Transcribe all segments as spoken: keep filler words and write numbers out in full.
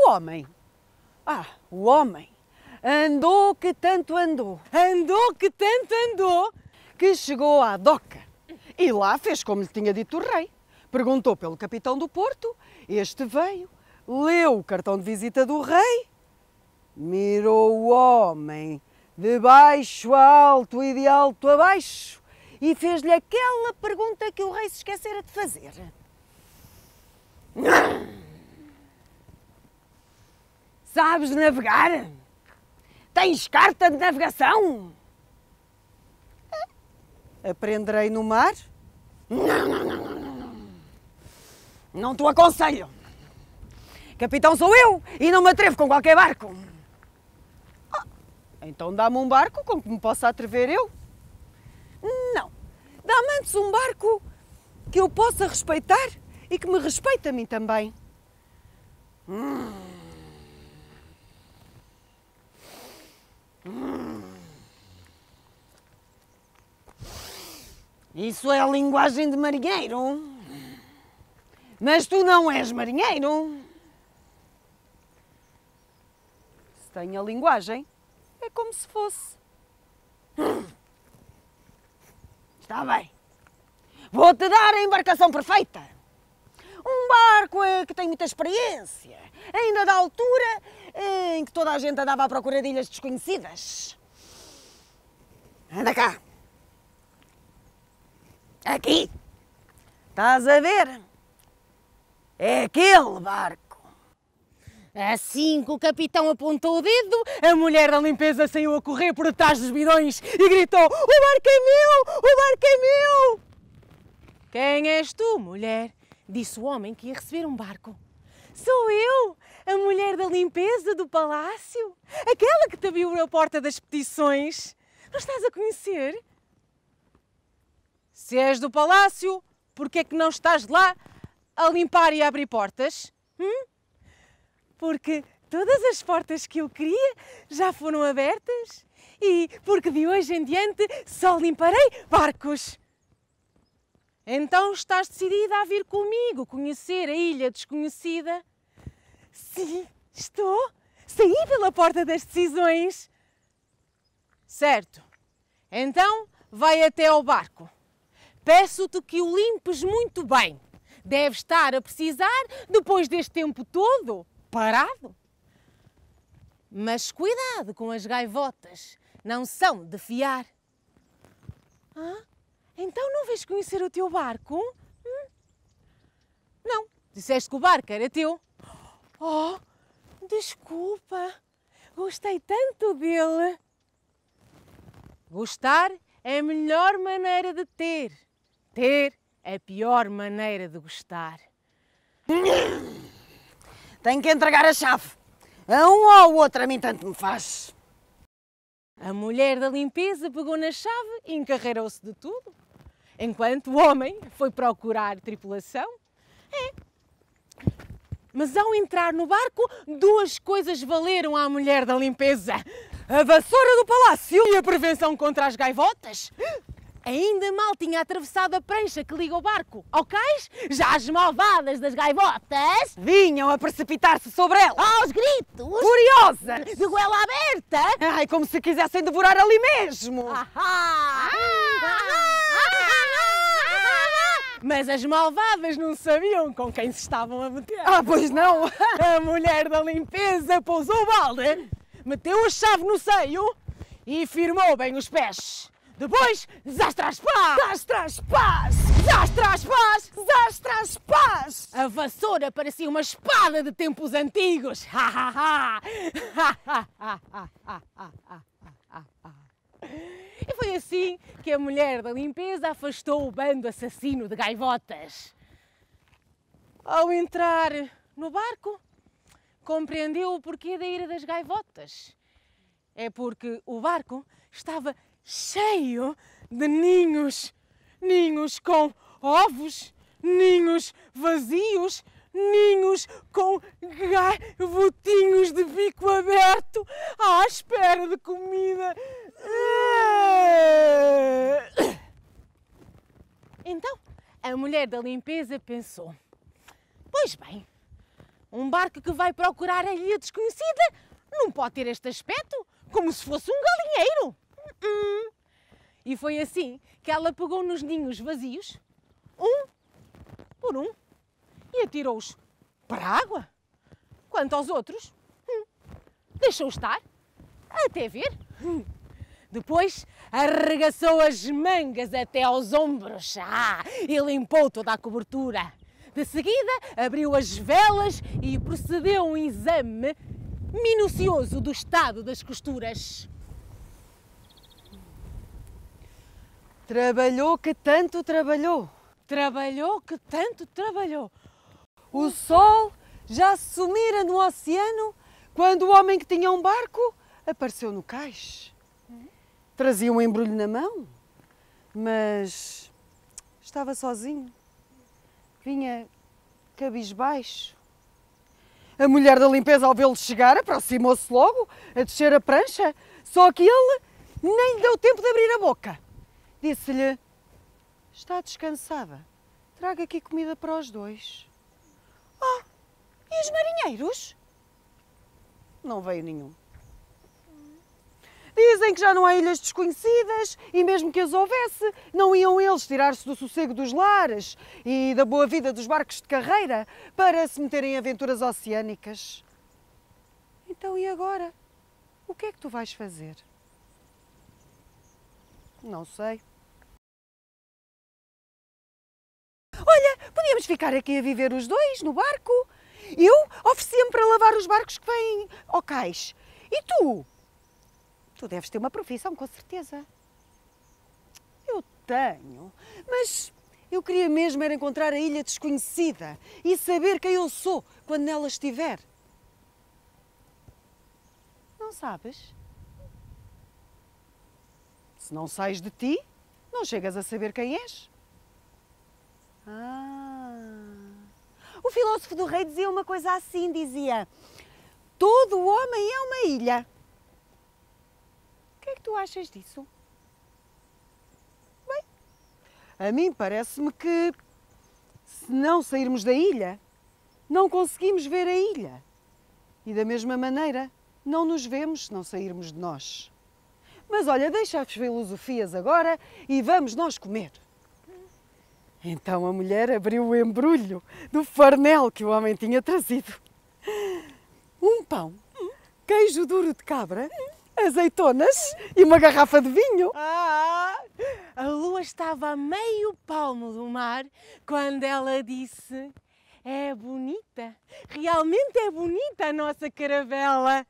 o homem? Ah, o homem andou que tanto andou, Andou que tanto andou, que chegou à doca e lá fez como lhe tinha dito o rei. Perguntou pelo capitão do porto, este veio, leu o cartão de visita do rei, mirou o homem de baixo a alto e de alto a baixo e fez-lhe aquela pergunta que o rei se esquecera de fazer. Sabes navegar? Tens carta de navegação? Aprenderei no mar? Não, não, não, não, não. Não te aconselho. Capitão sou eu e não me atrevo com qualquer barco. Ah, então dá-me um barco com que me possa atrever eu. Não, dá-me antes um barco que eu possa respeitar e que me respeite a mim também. Hum. Hum. Isso é a linguagem de marinheiro. Mas tu não és marinheiro. Se tem a linguagem, é como se fosse. Hum. Está bem. Vou-te dar a embarcação perfeita. Um barco que tem muita experiência, ainda da altura em que toda a gente andava à procura de ilhas desconhecidas. Anda cá. Aqui. Estás a ver? É aquele barco. Assim que o capitão apontou o dedo, a mulher da limpeza saiu a correr por detrás dos bidões e gritou: "O barco é meu! O barco é meu!" "Quem és tu, mulher?" disse o homem que ia receber um barco. "Sou eu, a mulher da limpeza do palácio, aquela que te abriu a porta das petições. Não estás a conhecer?" "Se és do palácio, por que é que não estás lá a limpar e a abrir portas? Hum? Porque todas as portas que eu queria já foram abertas e porque de hoje em diante só limparei barcos." "Então estás decidida a vir comigo conhecer a ilha desconhecida?" "Sim, estou. Saí pela porta das decisões." "Certo. Então vai até ao barco. Peço-te que o limpes muito bem. Deve estar a precisar depois deste tempo todo parado. Mas cuidado com as gaivotas, não são de fiar." "Ah? Então não vais conhecer o teu barco?" Hum? "Não, disseste que o barco era teu." "Oh, desculpa, gostei tanto dele." "Gostar é a melhor maneira de ter. Ter é a pior maneira de gostar." Tenho que entregar a chave. A um ou ao outro, a mim tanto me faz. A mulher da limpeza pegou na chave e encarreirou-se de tudo, enquanto o homem foi procurar tripulação. É. Mas ao entrar no barco, duas coisas valeram à mulher da limpeza: a vassoura do palácio e a prevenção contra as gaivotas. Ainda mal tinha atravessado a prancha que liga o barco ao cais, já as malvadas das gaivotas vinham a precipitar-se sobre ela, aos gritos, furiosas, de goela aberta. Ai, como se quisessem devorar ali mesmo. Ah, ah, Mas as malvadas não sabiam com quem se estavam a meter. Ah, pois não. A mulher da limpeza pousou o balde, meteu a chave no seio e firmou bem os pés. Depois, desastra as pás! Desastra as pás! Desastra as pás! Desastra as pás! A vassoura parecia uma espada de tempos antigos. E foi assim que a mulher da limpeza afastou o bando assassino de gaivotas. Ao entrar no barco, compreendeu o porquê da ira das gaivotas. É porque o barco estava cheio de ninhos, ninhos com ovos, ninhos vazios, ninhos com gaivotinhos de bico aberto à espera de comida. Então, a mulher da limpeza pensou: pois bem, Um barco que vai procurar a ilha desconhecida não pode ter este aspecto, como se fosse um galinheiro. Hum. E foi assim que ela pegou nos ninhos vazios, um por um, e atirou-os para a água. Quanto aos outros, hum, deixou estar, até ver. Hum. Depois arregaçou as mangas até aos ombros ah, e limpou toda a cobertura. De seguida, abriu as velas e procedeu a um exame minucioso do estado das costuras. Trabalhou que tanto trabalhou. Trabalhou que tanto trabalhou. O sol já se sumira no oceano quando o homem que tinha um barco apareceu no cais. Trazia um embrulho na mão, mas estava sozinho. Vinha cabisbaixo. A mulher da limpeza, ao vê-lo chegar, aproximou-se logo a descer a prancha, só que ele nem lhe deu tempo de abrir a boca. Disse-lhe: está descansada, traga aqui comida para os dois. Ah, e os marinheiros? Não veio nenhum. Dizem que já não há ilhas desconhecidas e mesmo que as houvesse, não iam eles tirar-se do sossego dos lares e da boa vida dos barcos de carreira para se meterem em aventuras oceânicas. Então e agora? O que é que tu vais fazer? Não sei. Olha, podíamos ficar aqui a viver os dois no barco. Eu oferecia-me para lavar os barcos que vêm ao cais. E tu? Tu deves ter uma profissão, com certeza. Eu tenho, mas eu queria mesmo era encontrar a ilha desconhecida e saber quem eu sou quando nela estiver. Não sabes? Se não sais de ti, não chegas a saber quem és. Ah. O filósofo do rei dizia uma coisa assim, dizia: todo homem é uma ilha. O que é que tu achas disso? Bem, a mim parece-me que se não sairmos da ilha, não conseguimos ver a ilha. E da mesma maneira, não nos vemos se não sairmos de nós. Mas olha, deixa as filosofias agora e vamos nós comer. Então a mulher abriu o embrulho do farnel que o homem tinha trazido. Um pão, queijo duro de cabra, azeitonas e uma garrafa de vinho. Ah, a lua estava a meio palmo do mar quando ela disse: é bonita, realmente é bonita a nossa caravela.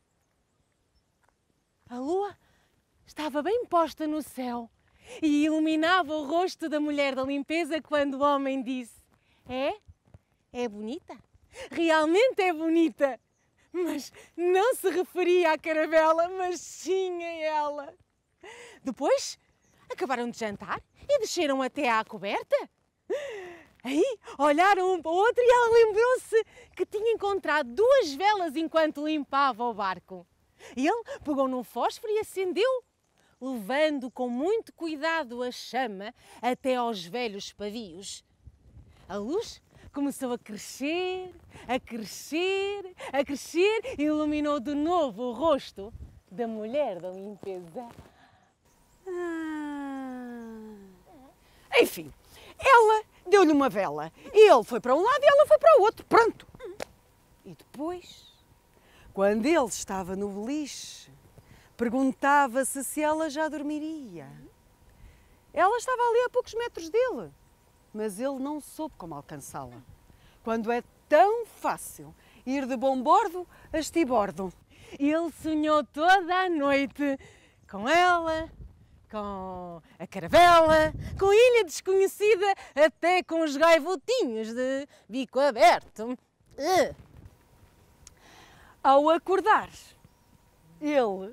A lua estava bem posta no céu e iluminava o rosto da mulher da limpeza quando o homem disse: é? É bonita? Realmente é bonita. Mas não se referia à caravela, mas sim a ela. Depois, acabaram de jantar e desceram até à coberta. Aí, olharam um para o outro e ela lembrou-se que tinha encontrado duas velas enquanto limpava o barco. E ele pegou num fósforo e acendeu, levando com muito cuidado a chama até aos velhos pavios. A luz começou a crescer, a crescer, a crescer e iluminou de novo o rosto da mulher da limpeza. Ah. Enfim, ela deu-lhe uma vela e ele foi para um lado e ela foi para o outro. Pronto. E depois, quando ele estava no beliche, perguntava-se se ela já dormiria. Ela estava ali a poucos metros dele, mas ele não soube como alcançá-la. Quando é tão fácil ir de bom bordo a estibordo. Ele sonhou toda a noite com ela, com a caravela, com a ilha desconhecida, até com os gaivotinhos de bico aberto. Uh. Ao acordar, ele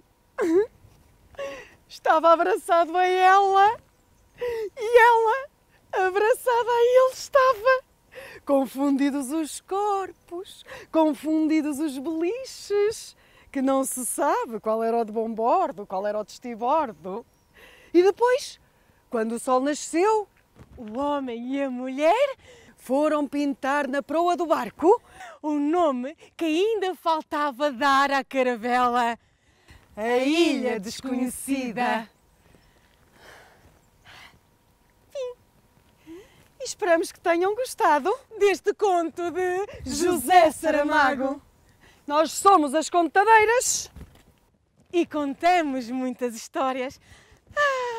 estava abraçado a ela e ela abraçada a ele estava. Confundidos os corpos, confundidos os beliches, que não se sabe qual era o de bom bordo, qual era o de estibordo. E depois, quando o sol nasceu, o homem e a mulher foram pintar na proa do barco o nome que ainda faltava dar à caravela. a Ilha Desconhecida. Fim. E esperamos que tenham gostado Deste conto de José Saramago. Nós somos as Contadeiras. E contamos muitas histórias. Ah,